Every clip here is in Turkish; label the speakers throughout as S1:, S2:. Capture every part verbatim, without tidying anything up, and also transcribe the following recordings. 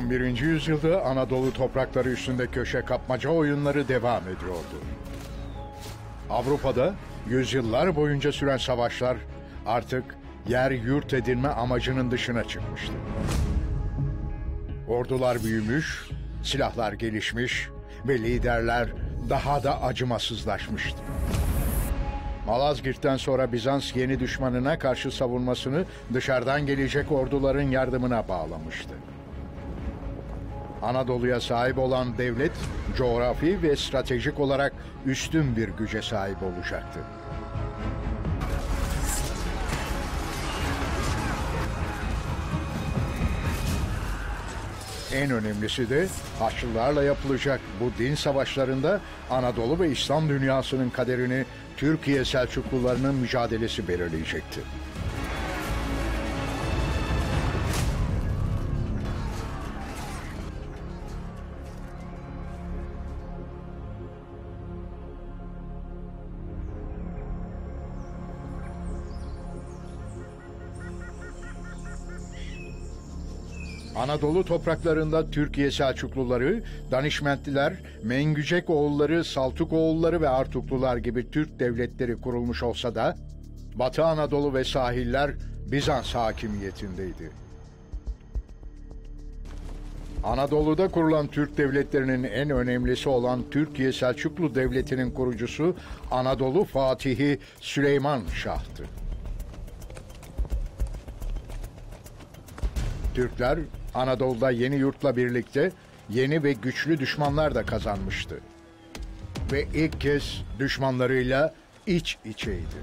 S1: on birinci yüzyılda Anadolu toprakları üstünde köşe kapmaca oyunları devam ediyordu. Avrupa'da yüzyıllar boyunca süren savaşlar artık yer yurt edinme amacının dışına çıkmıştı. Ordular büyümüş, silahlar gelişmiş ve liderler daha da acımasızlaşmıştı. Malazgirt'ten sonra Bizans yeni düşmanına karşı savunmasını dışarıdan gelecek orduların yardımına bağlamıştı. Anadolu'ya sahip olan devlet, coğrafi ve stratejik olarak üstün bir güce sahip olacaktı. En önemlisi de Haçlılarla yapılacak bu din savaşlarında Anadolu ve İslam dünyasının kaderini Türkiye Selçuklularının mücadelesi belirleyecekti. Anadolu topraklarında Türkiye Selçukluları, Danişmentliler, Mengücekoğulları, Saltukoğulları ve Artuklular gibi Türk devletleri kurulmuş olsa da Batı Anadolu ve sahiller Bizans hakimiyetindeydi. Anadolu'da kurulan Türk devletlerinin en önemlisi olan Türkiye Selçuklu Devleti'nin kurucusu Anadolu Fatihi Süleyman Şah'tı. Türkler Anadolu'da yeni yurtla birlikte yeni ve güçlü düşmanlar da kazanmıştı. Ve ilk kez düşmanlarıyla iç içeydi.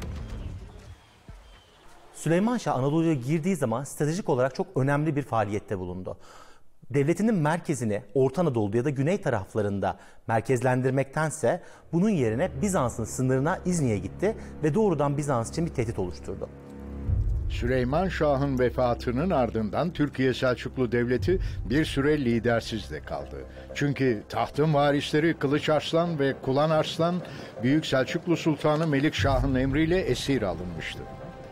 S2: Süleyman Şah Anadolu'ya girdiği zaman stratejik olarak çok önemli bir faaliyette bulundu. Devletinin merkezini Orta Anadolu'da ya da güney taraflarında merkezlendirmektense bunun yerine Bizans'ın sınırına İznik'e gitti ve doğrudan Bizans için bir tehdit oluşturdu.
S1: Süleyman Şah'ın vefatının ardından Türkiye Selçuklu Devleti bir süre lidersiz de kaldı. Çünkü tahtın varisleri Kılıç Arslan ve Kulan Arslan, Büyük Selçuklu Sultanı Melikşah'ın emriyle esir alınmıştı.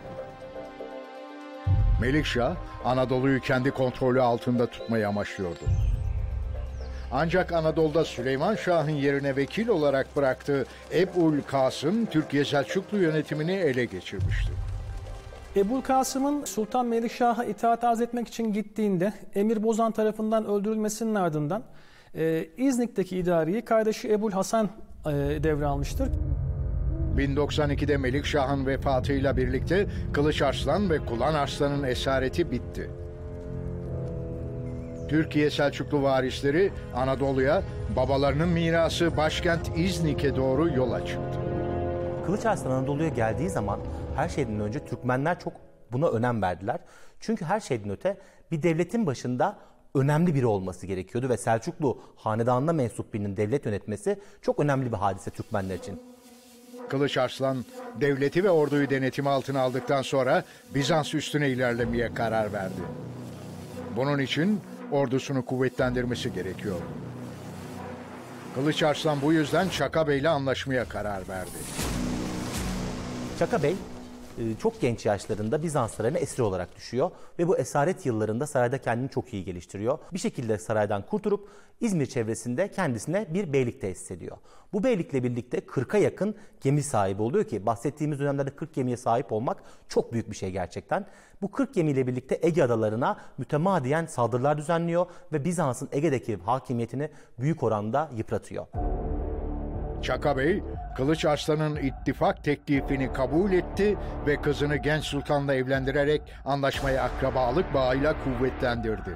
S1: Melikşah, Anadolu'yu kendi kontrolü altında tutmayı amaçlıyordu. Ancak Anadolu'da Süleyman Şah'ın yerine vekil olarak bıraktığı Ebul Kasım, Türkiye Selçuklu yönetimini ele geçirmişti.
S3: Ebul Kasım'ın Sultan Melikşah'a itaat arz etmek için gittiğinde Emir Bozan tarafından öldürülmesinin ardından e, İznik'teki idareyi kardeşi Ebul Hasan e, devralmıştır.
S1: bin doksan ikide Melikşah'ın vefatıyla birlikte Kılıç Arslan ve Kulan Arslan'ın esareti bitti. Türkiye Selçuklu varisleri Anadolu'ya babalarının mirası başkent İznik'e doğru yola çıktı.
S2: Kılıç Arslan Anadolu'ya geldiği zaman her şeyden önce Türkmenler çok buna önem verdiler. Çünkü her şeyden öte bir devletin başında önemli biri olması gerekiyordu ve Selçuklu hanedanına mensup birinin devlet yönetmesi çok önemli bir hadise Türkmenler için.
S1: Kılıç Arslan devleti ve orduyu denetimi altına aldıktan sonra Bizans üstüne ilerlemeye karar verdi. Bunun için ordusunu kuvvetlendirmesi gerekiyordu. Kılıç Arslan bu yüzden Çaka Bey'le anlaşmaya karar verdi.
S2: Çaka Bey çok genç yaşlarında Bizans sarayına esir olarak düşüyor ve bu esaret yıllarında sarayda kendini çok iyi geliştiriyor. Bir şekilde saraydan kurtulup İzmir çevresinde kendisine bir beylik tesis ediyor. Bu beylikle birlikte kırka yakın gemi sahibi oluyor ki bahsettiğimiz dönemlerde kırk gemiye sahip olmak çok büyük bir şey gerçekten. Bu kırk gemiyle birlikte Ege adalarına mütemadiyen saldırılar düzenliyor ve Bizans'ın Ege'deki hakimiyetini büyük oranda yıpratıyor.
S1: Çaka Bey, Kılıç Arslan'ın ittifak teklifini kabul etti ve kızını genç sultanla evlendirerek anlaşmayı akrabalık bağıyla kuvvetlendirdi.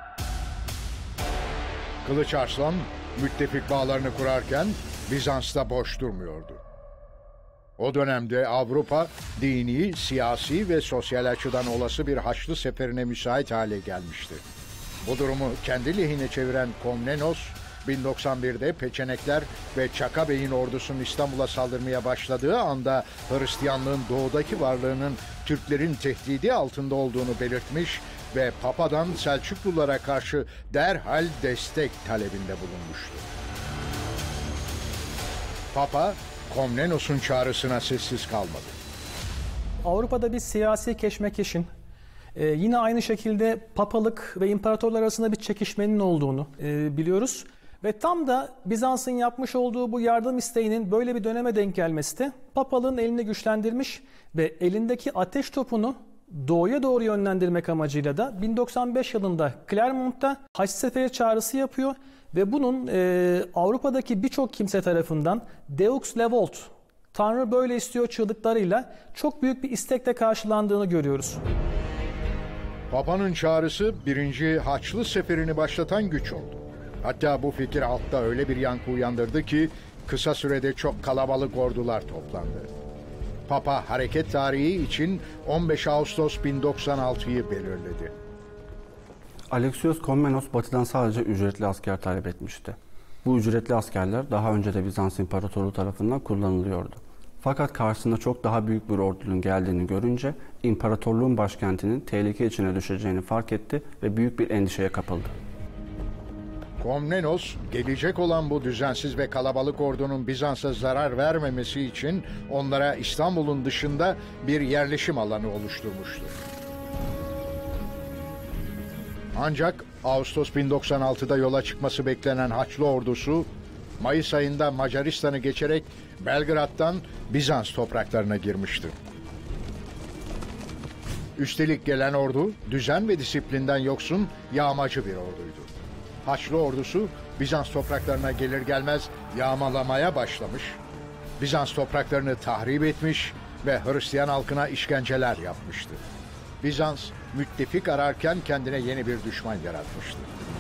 S1: Kılıç Arslan, müttefik bağlarını kurarken Bizans'ta boş durmuyordu. O dönemde Avrupa, dini, siyasi ve sosyal açıdan olası bir Haçlı seferine müsait hale gelmişti. Bu durumu kendi lehine çeviren Komnenos, bin doksan birde Peçenekler ve Çaka Bey'in ordusunun İstanbul'a saldırmaya başladığı anda Hristiyanlığın doğudaki varlığının Türklerin tehdidi altında olduğunu belirtmiş ve Papa'dan Selçuklulara karşı derhal destek talebinde bulunmuştu. Papa, Komnenos'un çağrısına sessiz kalmadı.
S3: Avrupa'da bir siyasi keşmekeşin, Ee, yine aynı şekilde papalık ve imparatorlar arasında bir çekişmenin olduğunu e, biliyoruz. Ve tam da Bizans'ın yapmış olduğu bu yardım isteğinin böyle bir döneme denk gelmesi de papalığın elini güçlendirmiş ve elindeki ateş topunu doğuya doğru yönlendirmek amacıyla da bin doksan beş yılında Clermont'ta Haç Seferi çağrısı yapıyor ve bunun e, Avrupa'daki birçok kimse tarafından Deux le Volt, Tanrı böyle istiyor çığlıklarıyla çok büyük bir istekle karşılandığını görüyoruz.
S1: Papa'nın çağrısı birinci Haçlı Seferi'ni başlatan güç oldu. Hatta bu fikir halkta öyle bir yankı uyandırdı ki kısa sürede çok kalabalık ordular toplandı. Papa hareket tarihi için on beş Ağustos bin doksan altıyı belirledi.
S4: Alexios Komnenos batıdan sadece ücretli asker talep etmişti. Bu ücretli askerler daha önce de Bizans İmparatorluğu tarafından kullanılıyordu. Fakat karşısında çok daha büyük bir ordunun geldiğini görünce imparatorluğun başkentinin tehlike içine düşeceğini fark etti ve büyük bir endişeye kapıldı.
S1: Komnenos, gelecek olan bu düzensiz ve kalabalık ordunun Bizans'a zarar vermemesi için onlara İstanbul'un dışında bir yerleşim alanı oluşturmuştu. Ancak Ağustos bin doksan altıda yola çıkması beklenen Haçlı ordusu, Mayıs ayında Macaristan'ı geçerek Belgrad'dan Bizans topraklarına girmişti. Üstelik gelen ordu, düzen ve disiplinden yoksun, yağmacı bir orduydu. Haçlı ordusu Bizans topraklarına gelir gelmez yağmalamaya başlamış, Bizans topraklarını tahrip etmiş ve Hristiyan halkına işkenceler yapmıştı. Bizans, müttefik ararken kendine yeni bir düşman yaratmıştı.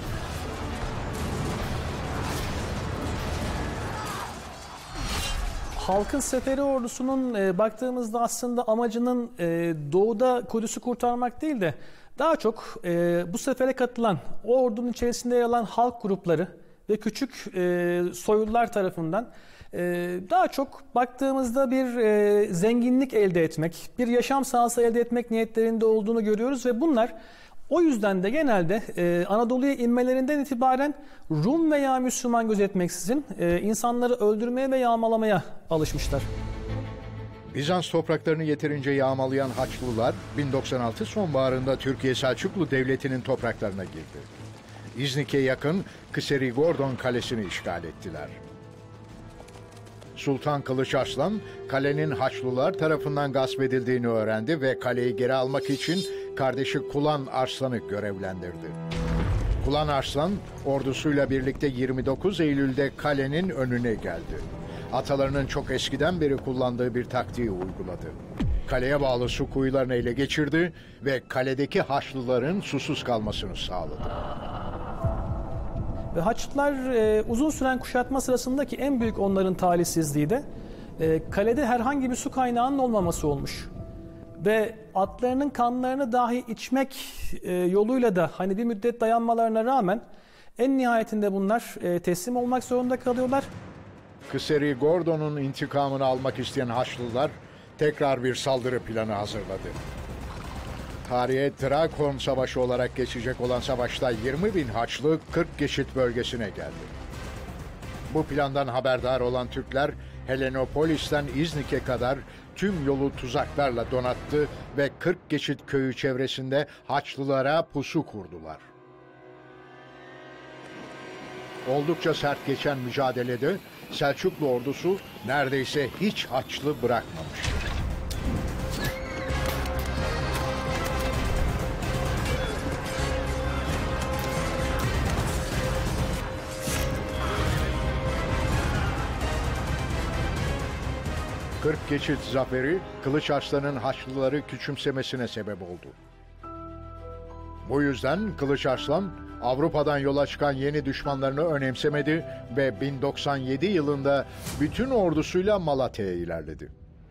S3: Halkın Seferi ordusunun e, baktığımızda aslında amacının e, doğuda Kudüs'ü kurtarmak değil de daha çok e, bu sefere katılan, o ordunun içerisinde yer alan halk grupları ve küçük e, soylular tarafından e, daha çok baktığımızda bir e, zenginlik elde etmek, bir yaşam sahası elde etmek niyetlerinde olduğunu görüyoruz ve bunlar o yüzden de genelde e, Anadolu'ya inmelerinden itibaren Rum veya Müslüman gözetmeksizin e, insanları öldürmeye ve yağmalamaya alışmışlar.
S1: Bizans topraklarını yeterince yağmalayan Haçlılar bin doksan altı sonbaharında Türkiye Selçuklu Devleti'nin topraklarına girdi. İznik'e yakın Kıseri-Gordon Kalesi'ni işgal ettiler. Sultan Kılıç Arslan, kalenin Haçlılar tarafından gasp edildiğini öğrendi ve kaleyi geri almak için kardeşi Kulan Arslan'ı görevlendirdi. Kulan Arslan, ordusuyla birlikte yirmi dokuz Eylül'de kalenin önüne geldi. Atalarının çok eskiden beri kullandığı bir taktiği uyguladı. Kaleye bağlı su kuyularını ele geçirdi ve kaledeki Haçlıların susuz kalmasını sağladı.
S3: Ve Haçlılar e, uzun süren kuşatma sırasındaki en büyük onların talihsizliği de e, kalede herhangi bir su kaynağının olmaması olmuş. Ve atlarının kanlarını dahi içmek e, yoluyla da hani bir müddet dayanmalarına rağmen en nihayetinde bunlar e, teslim olmak zorunda kalıyorlar.
S1: Kıseri-Gordon'un intikamını almak isteyen Haçlılar tekrar bir saldırı planı hazırladı. Tarihe Drakon Savaşı olarak geçecek olan savaşta yirmi bin Haçlı kırk geçit bölgesine geldi. Bu plandan haberdar olan Türkler Helenopolis'ten İznik'e kadar tüm yolu tuzaklarla donattı ve kırk geçit köyü çevresinde Haçlılara pusu kurdular. Oldukça sert geçen mücadelede Selçuklu ordusu neredeyse hiç Haçlı bırakmamıştı. kırk geçit zaferi Kılıç Arslan'ın Haçlıları küçümsemesine sebep oldu. Bu yüzden Kılıç Arslan Avrupa'dan yola çıkan yeni düşmanlarını önemsemedi ve bin doksan yedi yılında bütün ordusuyla Malatya'ya ilerledi.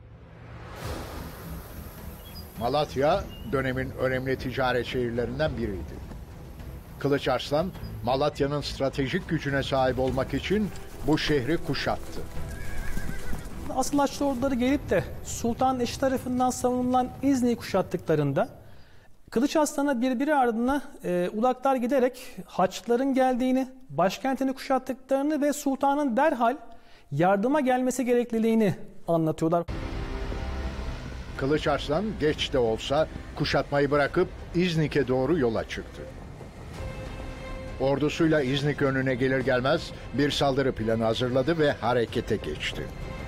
S1: Malatya dönemin önemli ticaret şehirlerinden biriydi. Kılıç Arslan Malatya'nın stratejik gücüne sahip olmak için bu şehri kuşattı.
S3: Asıl Haçlı orduları gelip de Sultan eşi tarafından savunulan İznik'i kuşattıklarında Kılıç Arslan'a birbiri ardına e, ulaklar giderek Haçlıların geldiğini, başkentini kuşattıklarını ve sultanın derhal yardıma gelmesi gerekliliğini anlatıyorlar.
S1: Kılıç Arslan geç de olsa kuşatmayı bırakıp İznik'e doğru yola çıktı. Ordusuyla İznik önüne gelir gelmez bir saldırı planı hazırladı ve harekete geçti.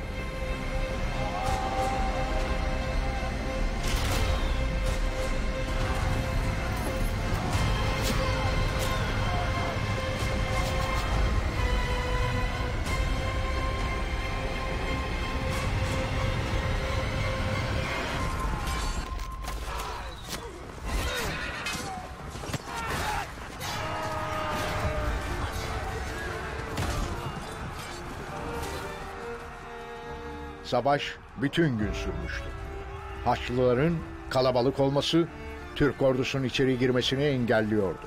S1: Savaş bütün gün sürmüştü. Haçlıların kalabalık olması Türk ordusunun içeri girmesini engelliyordu.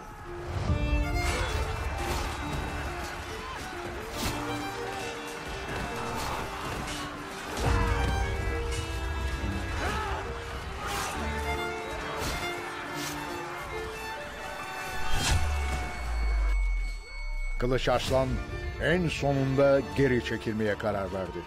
S1: Kılıç Arslan en sonunda geri çekilmeye karar verdi.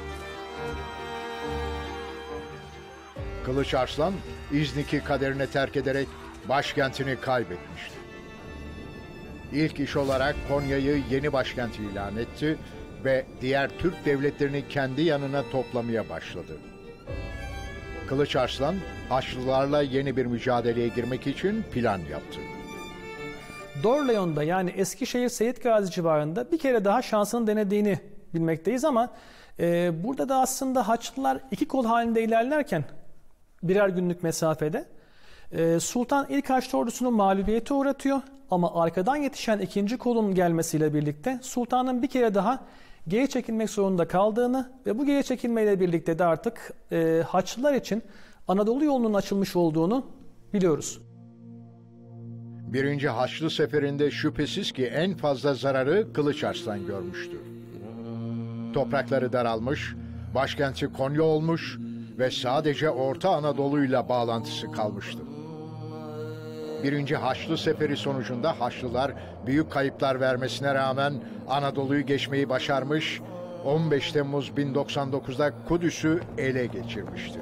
S1: Kılıç Arslan, İznik'i kaderine terk ederek başkentini kaybetmişti. İlk iş olarak Konya'yı yeni başkent ilan etti ve diğer Türk devletlerini kendi yanına toplamaya başladı. Kılıç Arslan, Haçlılarla yeni bir mücadeleye girmek için plan yaptı.
S3: Dorleon'da yani Eskişehir Seyit Gazi civarında bir kere daha şansını denediğini bilmekteyiz ama e, burada da aslında Haçlılar iki kol halinde ilerlerken birer günlük mesafede e, Sultan ilk Haçlı ordusunu mağlubiyete uğratıyor ama arkadan yetişen ikinci kolun gelmesiyle birlikte Sultan'ın bir kere daha geri çekilmek zorunda kaldığını ve bu geri çekilmeyle birlikte de artık e, Haçlılar için Anadolu yolunun açılmış olduğunu biliyoruz.
S1: Birinci Haçlı Seferi'nde şüphesiz ki en fazla zararı Kılıç Arslan görmüştü. Toprakları daralmış, başkenti Konya olmuş ve sadece Orta Anadolu'yla bağlantısı kalmıştı. Birinci Haçlı Seferi sonucunda Haçlılar büyük kayıplar vermesine rağmen Anadolu'yu geçmeyi başarmış, on beş Temmuz bin doksan dokuz'da Kudüs'ü ele geçirmişti.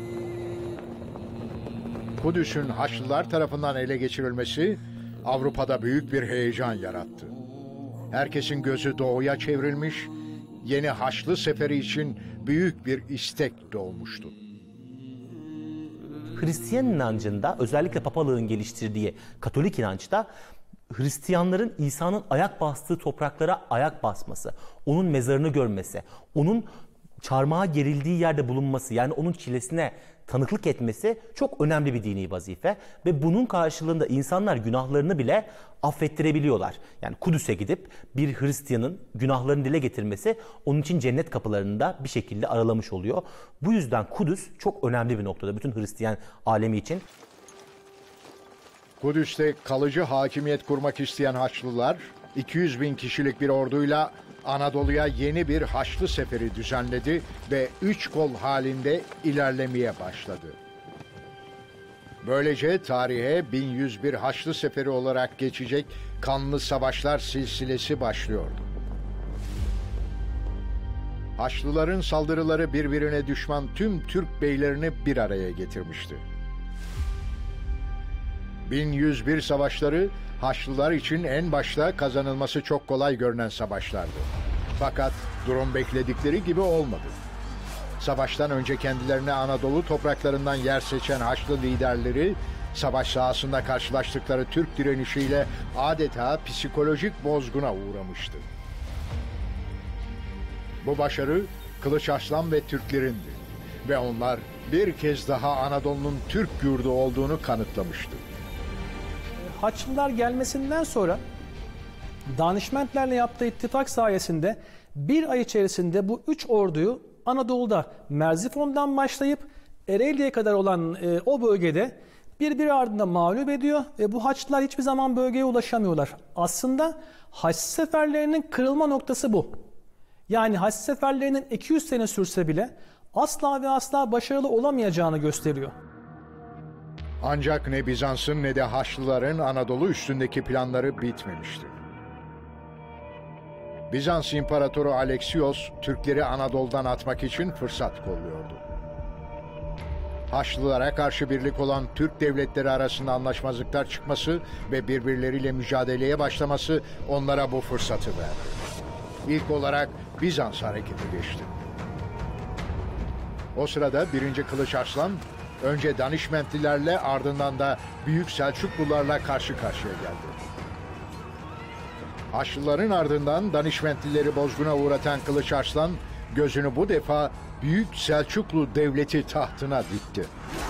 S1: Kudüs'ün Haçlılar tarafından ele geçirilmesi Avrupa'da büyük bir heyecan yarattı. Herkesin gözü doğuya çevrilmiş, yeni Haçlı Seferi için büyük bir istek doğmuştu.
S2: Hristiyan inancında, özellikle papalığın geliştirdiği Katolik inançta Hristiyanların İsa'nın ayak bastığı topraklara ayak basması, onun mezarını görmesi, onun çarmıha gerildiği yerde bulunması, yani onun çilesine tanıklık etmesi çok önemli bir dini vazife ve bunun karşılığında insanlar günahlarını bile affettirebiliyorlar. Yani Kudüs'e gidip bir Hristiyanın günahlarını dile getirmesi onun için cennet kapılarını da bir şekilde aralamış oluyor. Bu yüzden Kudüs çok önemli bir noktada bütün Hristiyan alemi için.
S1: Kudüs'te kalıcı hakimiyet kurmak isteyen Haçlılar iki yüz bin kişilik bir orduyla Anadolu'ya yeni bir Haçlı Seferi düzenledi ve üç kol halinde ilerlemeye başladı. Böylece tarihe bin yüz bir Haçlı Seferi olarak geçecek kanlı savaşlar silsilesi başlıyordu. Haçlıların saldırıları birbirine düşman tüm Türk beylerini bir araya getirmişti. bin yüz bir savaşları Haçlılar için en başta kazanılması çok kolay görünen savaşlardı. Fakat durum bekledikleri gibi olmadı. Savaştan önce kendilerine Anadolu topraklarından yer seçen Haçlı liderleri, savaş sahasında karşılaştıkları Türk direnişiyle adeta psikolojik bozguna uğramıştı. Bu başarı Kılıç Arslan ve Türklerindi ve onlar bir kez daha Anadolu'nun Türk yurdu olduğunu kanıtlamıştı.
S3: Haçlılar gelmesinden sonra Danişmentlerle yaptığı ittifak sayesinde bir ay içerisinde bu üç orduyu Anadolu'da Merzifon'dan başlayıp Ereğli'ye kadar olan e, o bölgede birbiri ardında mağlup ediyor ve bu Haçlılar hiçbir zaman bölgeye ulaşamıyorlar. Aslında Haç seferlerinin kırılma noktası bu. Yani Haç seferlerinin iki yüz sene sürse bile asla ve asla başarılı olamayacağını gösteriyor.
S1: Ancak ne Bizans'ın ne de Haçlıların Anadolu üstündeki planları bitmemişti. Bizans İmparatoru Alexios, Türkleri Anadolu'dan atmak için fırsat kolluyordu. Haçlılara karşı birlik olan Türk devletleri arasında anlaşmazlıklar çıkması ve birbirleriyle mücadeleye başlaması onlara bu fırsatı verdi. İlk olarak Bizans hareketi geçti. O sırada birinci Kılıç Arslan önce Danişmentlilerle ardından da Büyük Selçuklularla karşı karşıya geldi. Haçlıların ardından Danişmentlileri bozguna uğratan Kılıç Arslan gözünü bu defa Büyük Selçuklu Devleti tahtına dikti.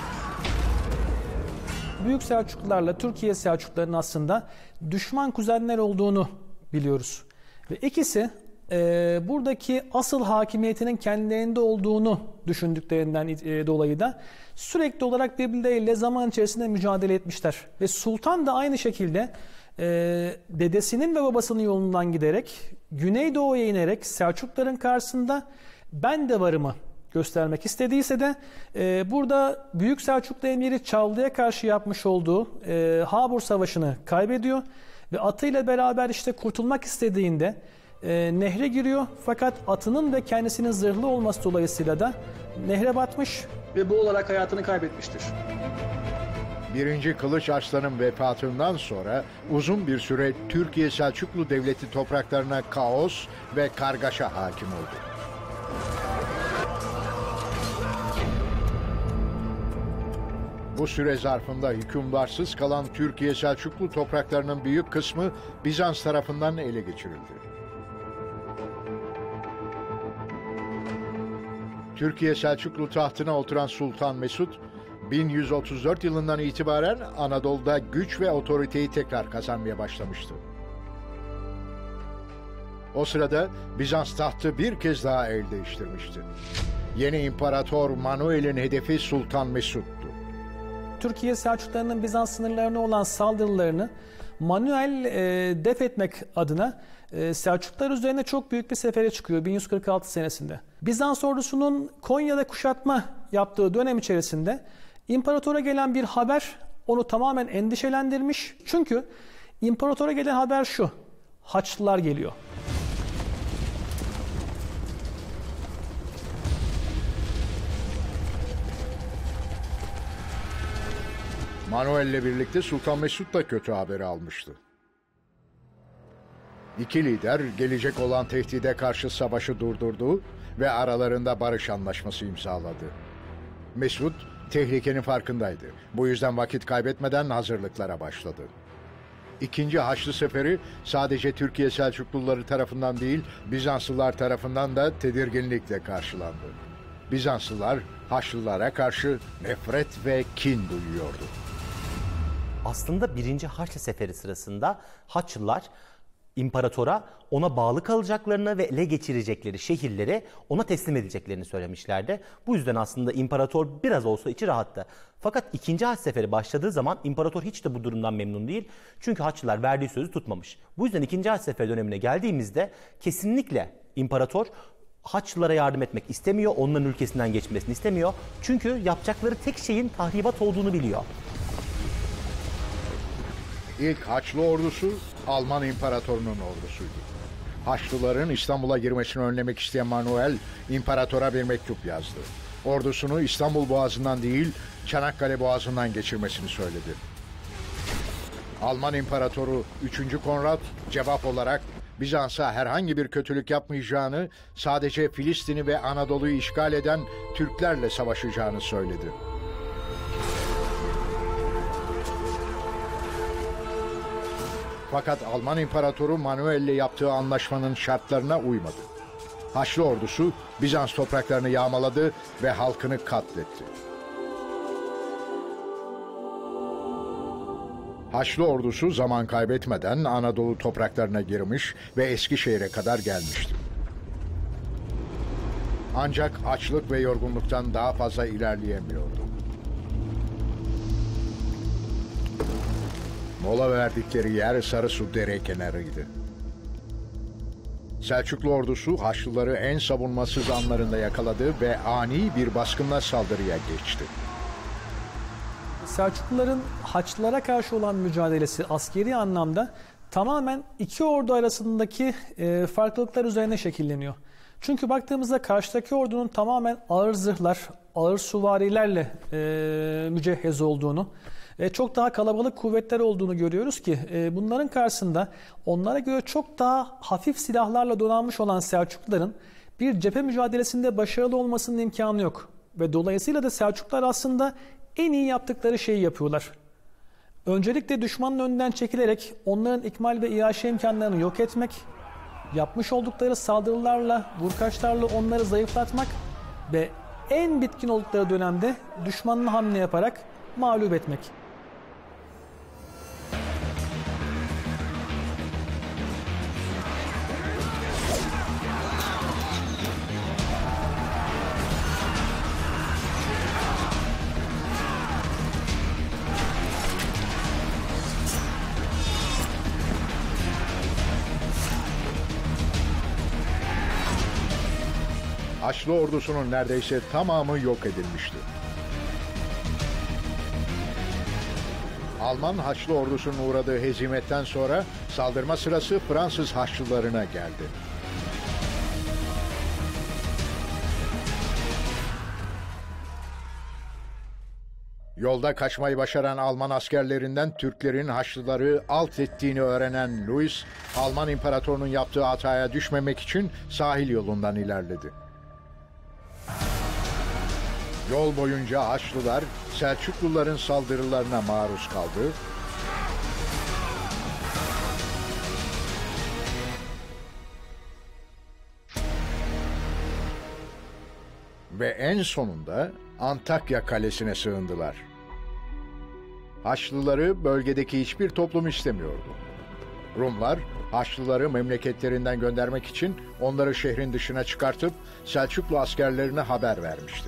S3: Büyük Selçuklularla Türkiye Selçuklularının aslında düşman kuzenler olduğunu biliyoruz. Ve ikisi e, buradaki asıl hakimiyetinin kendilerinde olduğunu düşündüklerinden e, dolayı da sürekli olarak birbirleriyle zaman içerisinde mücadele etmişler. Ve Sultan da aynı şekilde e, dedesinin ve babasının yolundan giderek Güneydoğu'ya inerek Selçukluların karşısında ben de varımı göstermek istediyse de e, burada Büyük Selçuklu Emiri Çavlu'ya karşı yapmış olduğu e, Habur Savaşı'nı kaybediyor ve atıyla beraber işte kurtulmak istediğinde e, nehre giriyor, fakat atının ve kendisinin zırhlı olması dolayısıyla da nehre batmış ve bu olarak hayatını kaybetmiştir.
S1: Birinci Kılıç Arslan'ın vefatından sonra uzun bir süre Türkiye Selçuklu Devleti topraklarına kaos ve kargaşa hakim oldu. Bu süre zarfında hükümdarsız kalan Türkiye Selçuklu topraklarının büyük kısmı Bizans tarafından ele geçirildi. Türkiye Selçuklu tahtına oturan Sultan Mesut, bin yüz otuz dört yılından itibaren Anadolu'da güç ve otoriteyi tekrar kazanmaya başlamıştı. O sırada Bizans tahtı bir kez daha el değiştirmişti. Yeni İmparator Manuel'in hedefi Sultan Mesut'tu.
S3: Türkiye Selçuklularının Bizans sınırlarına olan saldırılarını Manuel e, def etmek adına e, Selçuklular üzerine çok büyük bir sefere çıkıyor bin yüz kırk altı senesinde. Bizans ordusunun Konya'da kuşatma yaptığı dönem içerisinde imparatora gelen bir haber onu tamamen endişelendirmiş. Çünkü imparatora gelen haber şu: Haçlılar geliyor.
S1: Manuel'le birlikte Sultan Mesut da kötü haberi almıştı. İki lider gelecek olan tehdide karşı savaşı durdurdu ve aralarında barış anlaşması imzaladı. Mesut tehlikenin farkındaydı. Bu yüzden vakit kaybetmeden hazırlıklara başladı. İkinci Haçlı Seferi sadece Türkiye Selçukluları tarafından değil, Bizanslılar tarafından da tedirginlikle karşılandı. Bizanslılar Haçlılara karşı nefret ve kin duyuyordu.
S2: Aslında birinci Haçlı Seferi sırasında Haçlılar imparatora ona bağlı kalacaklarını ve ele geçirecekleri şehirleri ona teslim edeceklerini söylemişlerdi. Bu yüzden aslında imparator biraz olsa içi rahattı. Fakat ikinci Haçlı Seferi başladığı zaman imparator hiç de bu durumdan memnun değil. Çünkü Haçlılar verdiği sözü tutmamış. Bu yüzden ikinci Haçlı Seferi dönemine geldiğimizde kesinlikle imparator Haçlılara yardım etmek istemiyor. Onların ülkesinden geçmesini istemiyor. Çünkü yapacakları tek şeyin tahribat olduğunu biliyor.
S1: İlk Haçlı ordusu Alman İmparatorunun ordusuydu. Haçlıların İstanbul'a girmesini önlemek isteyen Manuel, imparatora bir mektup yazdı. Ordusunu İstanbul Boğazı'ndan değil, Çanakkale Boğazı'ndan geçirmesini söyledi. Alman İmparatoru üçüncü Konrad cevap olarak Bizans'a herhangi bir kötülük yapmayacağını, sadece Filistin'i ve Anadolu'yu işgal eden Türklerle savaşacağını söyledi. Fakat Alman İmparatoru Manuel'le yaptığı anlaşmanın şartlarına uymadı. Haçlı ordusu Bizans topraklarını yağmaladı ve halkını katletti. Haçlı ordusu zaman kaybetmeden Anadolu topraklarına girmiş ve Eskişehir'e kadar gelmişti. Ancak açlık ve yorgunluktan daha fazla ilerleyemiyordu. Mola verdikleri yer Sarısu dere kenarıydı. Selçuklu ordusu Haçlıları en savunmasız anlarında yakaladı ve ani bir baskınla saldırıya geçti.
S3: Selçukluların Haçlılara karşı olan mücadelesi askeri anlamda tamamen iki ordu arasındaki e, farklılıklar üzerine şekilleniyor. Çünkü baktığımızda karşıdaki ordunun tamamen ağır zırhlar, ağır süvarilerle e, mücehhez olduğunu, e, çok daha kalabalık kuvvetler olduğunu görüyoruz ki e, bunların karşısında onlara göre çok daha hafif silahlarla donanmış olan Selçukluların bir cephe mücadelesinde başarılı olmasının imkanı yok. Ve dolayısıyla da Selçuklular aslında en iyi yaptıkları şeyi yapıyorlar. Öncelikle düşmanın önünden çekilerek onların ikmal ve iaşe imkanlarını yok etmek, yapmış oldukları saldırılarla, vurkaçlarla onları zayıflatmak ve en bitkin oldukları dönemde düşmanın hamle yaparak mağlup etmek.
S1: Haçlı ordusunun neredeyse tamamı yok edilmişti. Alman Haçlı ordusunun uğradığı hezimetten sonra saldırma sırası Fransız Haçlılarına geldi. Yolda kaçmayı başaran Alman askerlerinden Türklerin Haçlıları alt ettiğini öğrenen Louis, Alman imparatorunun yaptığı hataya düşmemek için sahil yolundan ilerledi. Yol boyunca Haçlılar Selçukluların saldırılarına maruz kaldı. Ve en sonunda Antakya Kalesi'ne sığındılar. Haçlıları bölgedeki hiçbir toplum istemiyordu. Rumlar, Haçlıları memleketlerinden göndermek için onları şehrin dışına çıkartıp Selçuklu askerlerine haber vermişti.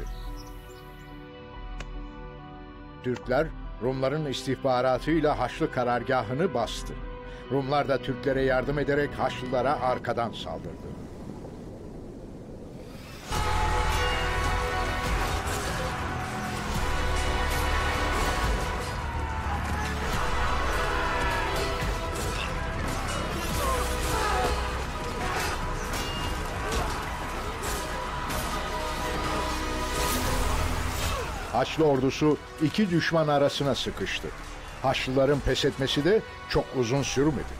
S1: Türkler, Rumların istihbaratıyla Haçlı karargahını bastı. Rumlar da Türklere yardım ederek Haçlılara arkadan saldırdı. Haçlı ordusu iki düşman arasına sıkıştı. Haçlıların pes etmesi de çok uzun sürmedi.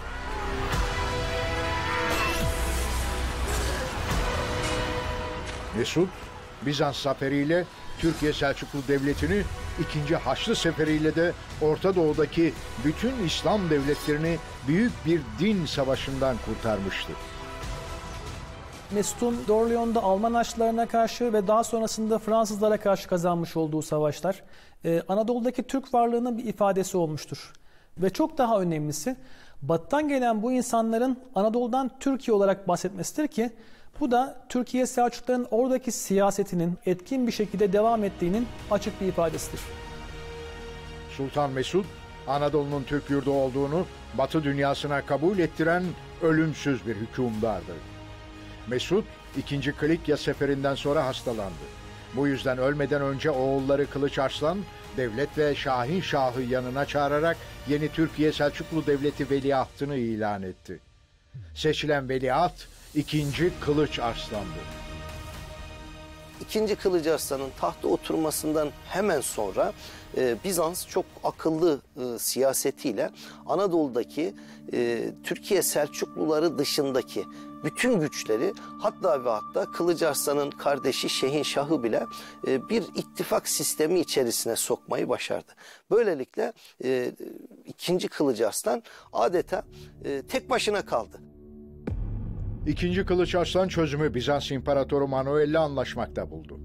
S1: Mesut, Bizans zaferiyle Türkiye Selçuklu Devleti'ni, ikinci Haçlı Seferiyle de Orta Doğu'daki bütün İslam devletlerini büyük bir din savaşından kurtarmıştı.
S3: Mesut'un Dorleon'da Alman Haçlılarına karşı ve daha sonrasında Fransızlara karşı kazanmış olduğu savaşlar e, Anadolu'daki Türk varlığının bir ifadesi olmuştur. Ve çok daha önemlisi Batı'dan gelen bu insanların Anadolu'dan Türkiye olarak bahsetmesidir ki bu da Türkiye Selçukluların oradaki siyasetinin etkin bir şekilde devam ettiğinin açık bir ifadesidir.
S1: Sultan Mesud, Anadolu'nun Türk yurdu olduğunu Batı dünyasına kabul ettiren ölümsüz bir hükümdardı. Mesud, ikinci Kilikya seferinden sonra hastalandı. Bu yüzden ölmeden önce oğulları Kılıç Arslan, devlet ve Şahin Şah'ı yanına çağırarak yeni Türkiye Selçuklu Devleti veliahtını ilan etti. Seçilen veliaht ikinci Kılıç Arslan'dı.
S5: İkinci Kılıç Arslan'ın tahta oturmasından hemen sonra e, Bizans çok akıllı e, siyasetiyle Anadolu'daki e, Türkiye Selçukluları dışındaki bütün güçleri hatta ve hatta Kılıç Arslan'ın kardeşi Şehinşah'ı bile e, bir ittifak sistemi içerisine sokmayı başardı. Böylelikle e, ikinci Kılıç Arslan adeta e, tek başına kaldı.
S1: İkinci Kılıç Arslan çözümü Bizans İmparatoru Manuel'le anlaşmakta buldu.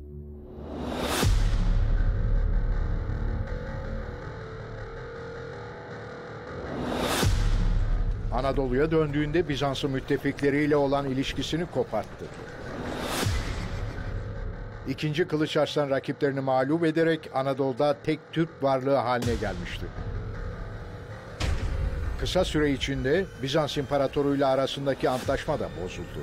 S1: Anadolu'ya döndüğünde Bizans'ın müttefikleriyle olan ilişkisini koparttı. İkinci Kılıç Arslan rakiplerini mağlup ederek Anadolu'da tek Türk varlığı haline gelmişti. Kısa süre içinde Bizans İmparatoru ile arasındaki antlaşma da bozuldu.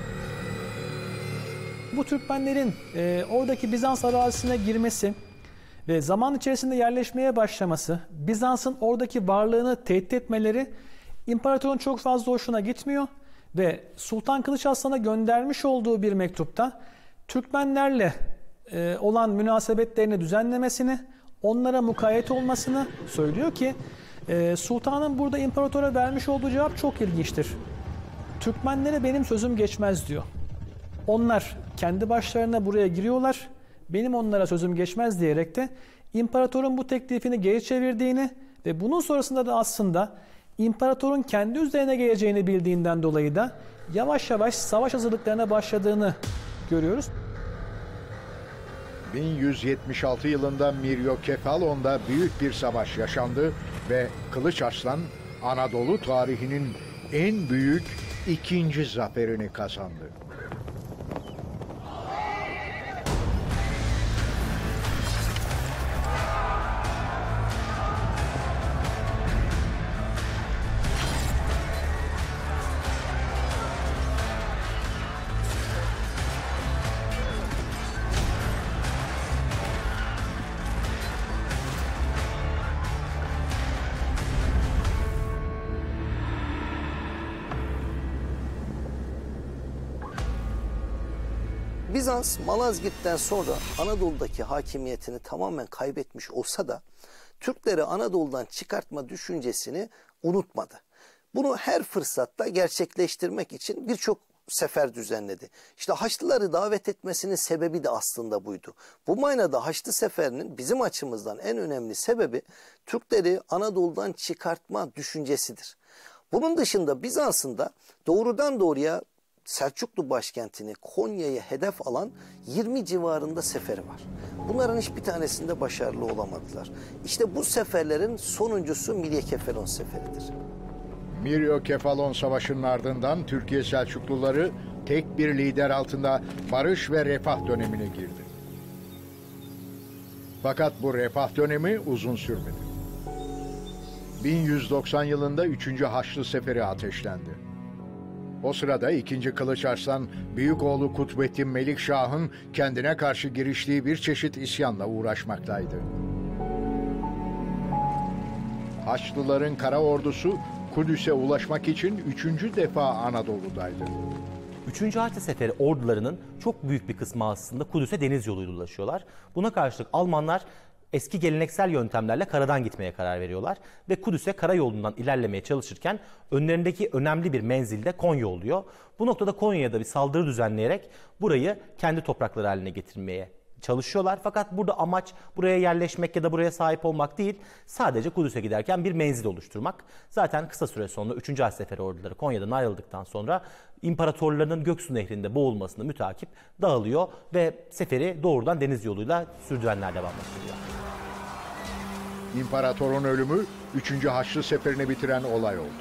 S3: Bu Türkmenlerin e, oradaki Bizans arazisine girmesi ve zaman içerisinde yerleşmeye başlaması, Bizans'ın oradaki varlığını tehdit etmeleri İmparatorun çok fazla hoşuna gitmiyor Ve Sultan Kılıç Arslan'a göndermiş olduğu bir mektupta Türkmenlerle e, olan münasebetlerini düzenlemesini, onlara mukayyet olmasını söylüyor ki e, Sultan'ın burada imparatora vermiş olduğu cevap çok ilginçtir. Türkmenlere benim sözüm geçmez diyor. Onlar kendi başlarına buraya giriyorlar, benim onlara sözüm geçmez diyerek de imparatorun bu teklifini geri çevirdiğini ve bunun sonrasında da aslında imparatorun kendi üzerine geleceğini bildiğinden dolayı da yavaş yavaş savaş hazırlıklarına başladığını görüyoruz.
S1: bin yüz yetmiş altı yılında Miryokefalon'da büyük bir savaş yaşandı ve Kılıç Arslan Anadolu tarihinin en büyük ikinci zaferini kazandı.
S5: Bizans, Malazgirt'ten sonra Anadolu'daki hakimiyetini tamamen kaybetmiş olsa da Türkleri Anadolu'dan çıkartma düşüncesini unutmadı. Bunu her fırsatta gerçekleştirmek için birçok sefer düzenledi. İşte Haçlıları davet etmesinin sebebi de aslında buydu. Bu manada Haçlı Seferi'nin bizim açımızdan en önemli sebebi Türkleri Anadolu'dan çıkartma düşüncesidir. Bunun dışında Bizans'ın da doğrudan doğruya Selçuklu başkentini, Konya'yı hedef alan yirmi civarında seferi var. Bunların hiçbir tanesinde başarılı olamadılar. İşte bu seferlerin sonuncusu Miryokefalon seferidir.
S1: Miryokefalon Savaşı'nın ardından Türkiye Selçukluları tek bir lider altında barış ve refah dönemine girdi. Fakat bu refah dönemi uzun sürmedi. bin yüz doksan yılında üçüncü Haçlı Seferi ateşlendi. O sırada ikinci Kılıç Arslan, büyük oğlu Kutbettin Melikşah'ın kendine karşı giriştiği bir çeşit isyanla uğraşmaktaydı. Haçlıların kara ordusu Kudüs'e ulaşmak için üçüncü defa Anadolu'daydı.
S2: Üçüncü Haçlı Seferi ordularının çok büyük bir kısmı aslında Kudüs'e deniz yoluyla ulaşıyorlar. Buna karşılık Almanlar eski geleneksel yöntemlerle karadan gitmeye karar veriyorlar ve Kudüs'e karayolundan ilerlemeye çalışırken önlerindeki önemli bir menzilde Konya oluyor. Bu noktada Konya'ya da bir saldırı düzenleyerek burayı kendi toprakları haline getirmeye çalışıyorlar. Fakat burada amaç buraya yerleşmek ya da buraya sahip olmak değil, sadece Kudüs'e giderken bir menzil oluşturmak. Zaten kısa süre sonra üçüncü Haçlı Seferi orduları Konya'dan ayrıldıktan sonra imparatorlarının Göksu Nehri'nde boğulmasını mütakip dağılıyor ve seferi doğrudan deniz yoluyla sürdürenler devam ediyor.
S1: İmparatorun ölümü üçüncü Haçlı Seferi'ni bitiren olay oldu.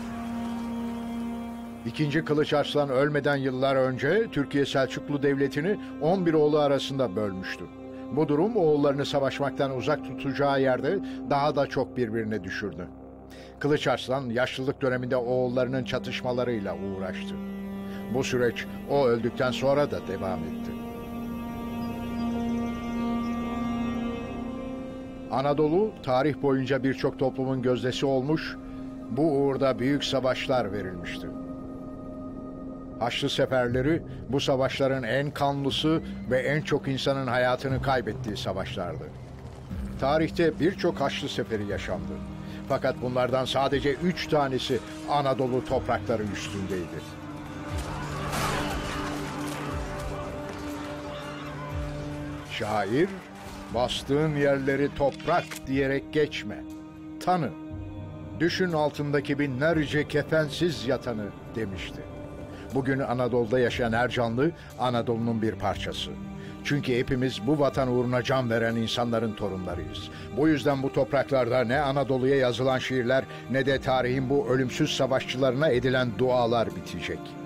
S1: İkinci Kılıç Arslan ölmeden yıllar önce Türkiye Selçuklu Devleti'ni on bir oğlu arasında bölmüştü. Bu durum oğullarını savaşmaktan uzak tutacağı yerde daha da çok birbirine düşürdü. Kılıç Arslan yaşlılık döneminde oğullarının çatışmalarıyla uğraştı. Bu süreç o öldükten sonra da devam etti. Anadolu tarih boyunca birçok toplumun gözdesi olmuş, bu uğurda büyük savaşlar verilmişti. Haçlı seferleri bu savaşların en kanlısı ve en çok insanın hayatını kaybettiği savaşlardı. Tarihte birçok Haçlı Seferi yaşandı. Fakat bunlardan sadece üç tanesi Anadolu toprakları üstündeydi. Şair, bastığın yerleri toprak diyerek geçme. Tanı, düşün altındaki binlerce kefensiz yatanı demişti. Bugün Anadolu'da yaşayan her canlı Anadolu'nun bir parçası. Çünkü hepimiz bu vatan uğruna can veren insanların torunlarıyız. Bu yüzden bu topraklarda ne Anadolu'ya yazılan şiirler ne de tarihin bu ölümsüz savaşçılarına edilen dualar bitecek.